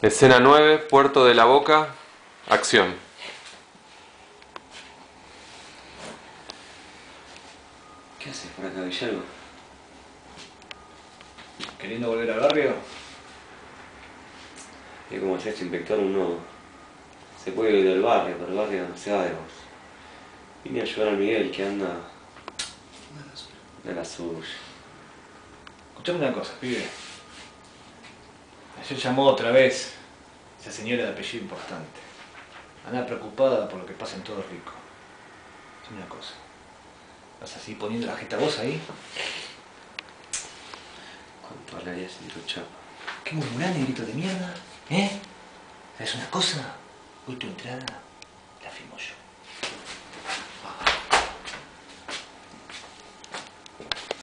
Escena 9, Puerto de la Boca, acción. ¿Qué haces por acá, Villalba? ¿Queriendo volver al barrio? Y como ya este inspector, uno se puede ir del barrio, pero el barrio no se va de vos. Vine a ayudar a Miguel, que anda de la suya. Escuchame una cosa, pibe. Ayer llamó otra vez esa señora de apellido importante. Anda preocupada por lo que pasa en todo Rico. Escuchame una cosa. ¿Vas así poniendo la jeta vos ahí? ¿Cuánto hablarías sin tu chapa? ¿Qué murmurás, negrito de mierda? ¿Eh? ¿Sabes una cosa? Hoy tu entrada la firmo yo.